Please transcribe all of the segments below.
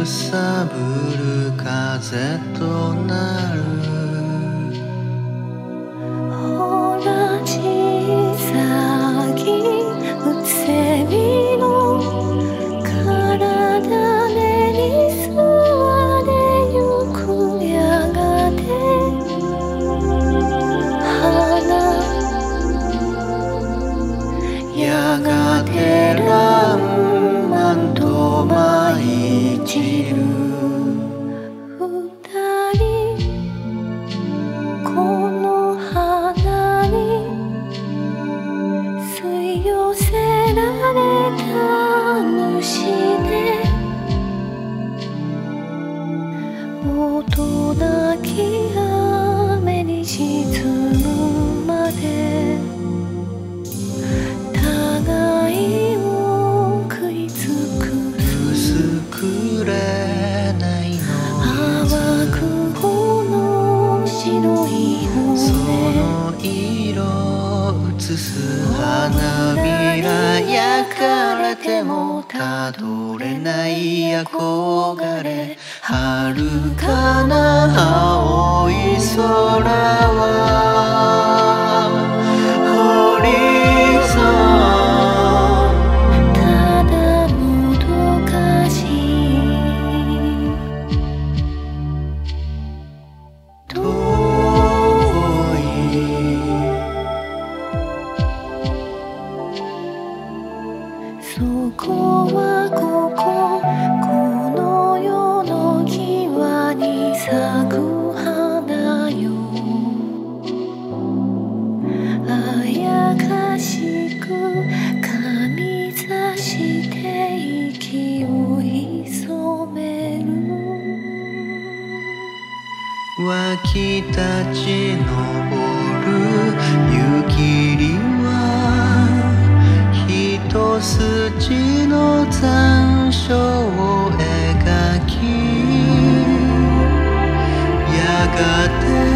揺さぶる風となる。 ほら小さきうせみの体目に吸われゆくやがてやがてらんまんと舞い散る。二人この花に吸い寄せられた主で音なき雨に沈むまで互いを食い尽くす。 薄くれないの淡く炎白いそ骨の色映す花びら焼かれてもたどれない憧れ。遥かな青い空はホリゾン。 ただもどかしい遠いそこはこここの世の際に咲く花よ。あやかしくかみざして息を潜める。 湧き立ち上る湯霧は一筋の残暑を描きやが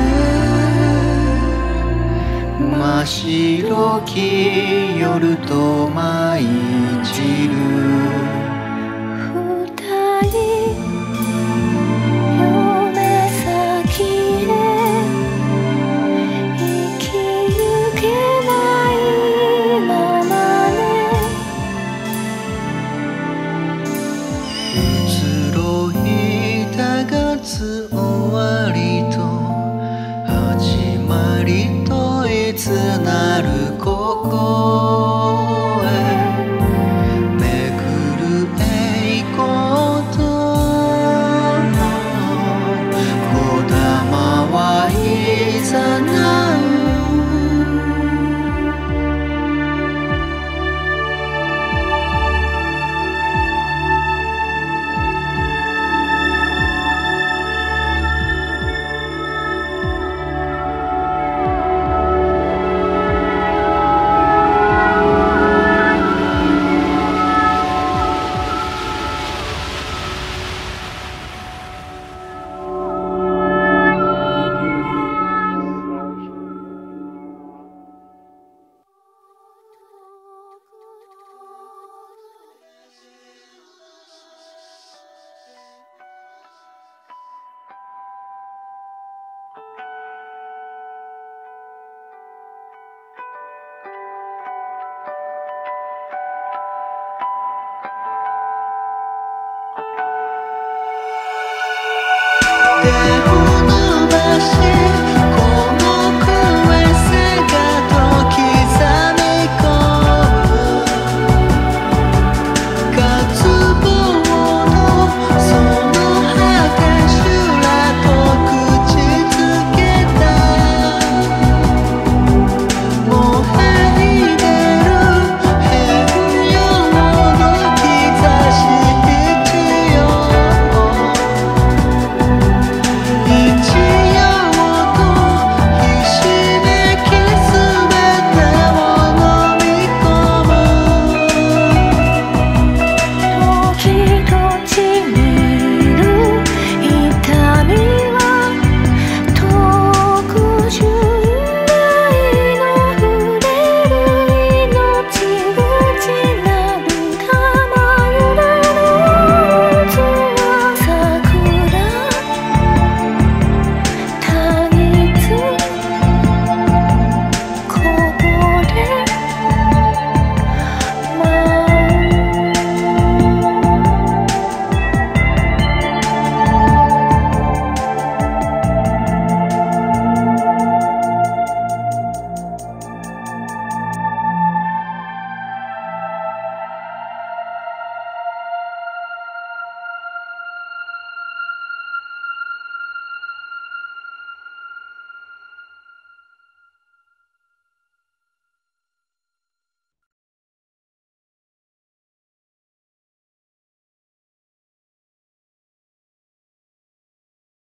て真っ白き夜と舞い散る。 二人夢先へ生きゆけないままね。 移ろいたがつ終わりと始まりといつなること